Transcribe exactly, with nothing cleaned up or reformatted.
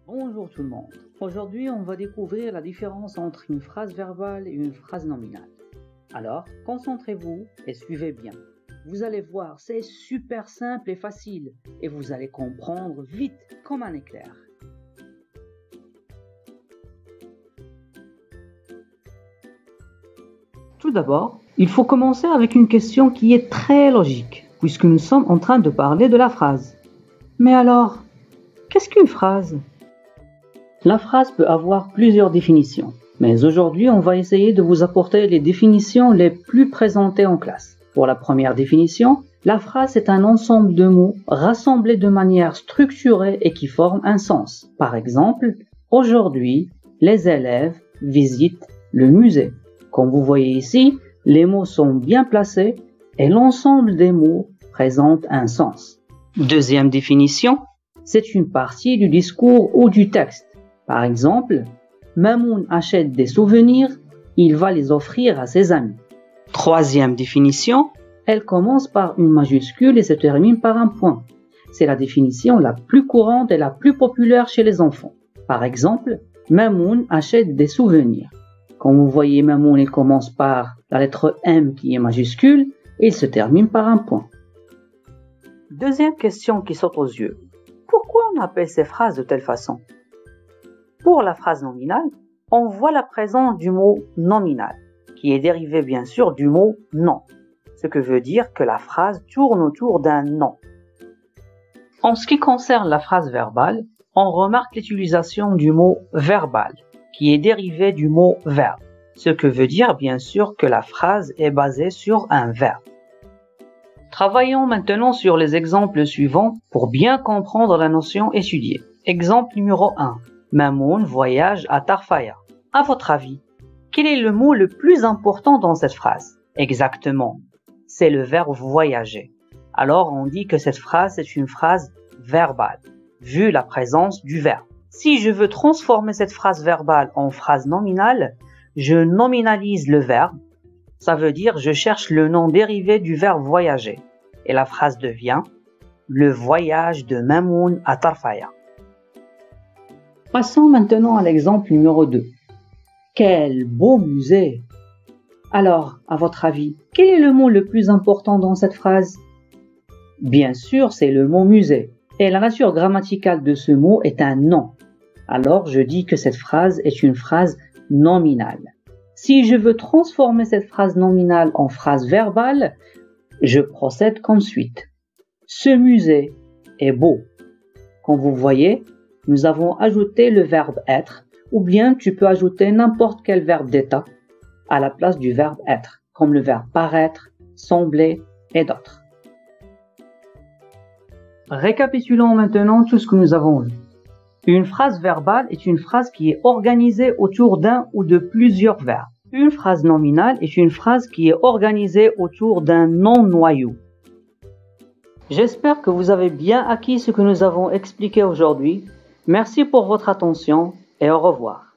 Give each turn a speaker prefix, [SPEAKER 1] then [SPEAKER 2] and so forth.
[SPEAKER 1] Bonjour tout le monde. Aujourd'hui, on va découvrir la différence entre une phrase verbale et une phrase nominale. Alors, concentrez-vous et suivez bien. Vous allez voir, c'est super simple et facile et vous allez comprendre vite comme un éclair. Tout d'abord, il faut commencer avec une question qui est très logique, puisque nous sommes en train de parler de la phrase. Mais alors, qu'est-ce qu'une phrase ? La phrase peut avoir plusieurs définitions, mais aujourd'hui on va essayer de vous apporter les définitions les plus présentées en classe. Pour la première définition, la phrase est un ensemble de mots rassemblés de manière structurée et qui forment un sens. Par exemple, aujourd'hui, les élèves visitent le musée. Comme vous voyez ici, les mots sont bien placés et l'ensemble des mots présente un sens. Deuxième définition, c'est une partie du discours ou du texte. Par exemple, Mamoun achète des souvenirs, il va les offrir à ses amis. Troisième définition, elle commence par une majuscule et se termine par un point. C'est la définition la plus courante et la plus populaire chez les enfants. Par exemple, Mamoun achète des souvenirs. Comme vous voyez, Mamoun il commence par la lettre M qui est majuscule et il se termine par un point. Deuxième question qui saute aux yeux. Pourquoi on appelle ces phrases de telle façon ? Pour la phrase nominale, on voit la présence du mot nominal, qui est dérivé bien sûr du mot nom, ce que veut dire que la phrase tourne autour d'un nom. En ce qui concerne la phrase verbale, on remarque l'utilisation du mot verbal, qui est dérivé du mot verbe, ce que veut dire bien sûr que la phrase est basée sur un verbe. Travaillons maintenant sur les exemples suivants pour bien comprendre la notion étudiée. Exemple numéro un. Mamoun voyage à Tarfaya. À votre avis, quel est le mot le plus important dans cette phrase ? Exactement, c'est le verbe voyager. Alors on dit que cette phrase est une phrase verbale, vu la présence du verbe. Si je veux transformer cette phrase verbale en phrase nominale, je nominalise le verbe. Ça veut dire je cherche le nom dérivé du verbe voyager. Et la phrase devient le voyage de Mamoun à Tarfaya. Passons maintenant à l'exemple numéro deux. Quel beau musée! Alors, à votre avis, quel est le mot le plus important dans cette phrase? Bien sûr, c'est le mot musée. Et la nature grammaticale de ce mot est un nom. Alors, je dis que cette phrase est une phrase nominale. Si je veux transformer cette phrase nominale en phrase verbale, je procède comme suite. Ce musée est beau. Comme vous voyez, nous avons ajouté le verbe être, ou bien tu peux ajouter n'importe quel verbe d'état à la place du verbe être, comme le verbe paraître, sembler et d'autres. Récapitulons maintenant tout ce que nous avons vu. Une phrase verbale est une phrase qui est organisée autour d'un ou de plusieurs verbes. Une phrase nominale est une phrase qui est organisée autour d'un nom-noyau. J'espère que vous avez bien acquis ce que nous avons expliqué aujourd'hui. Merci pour votre attention et au revoir.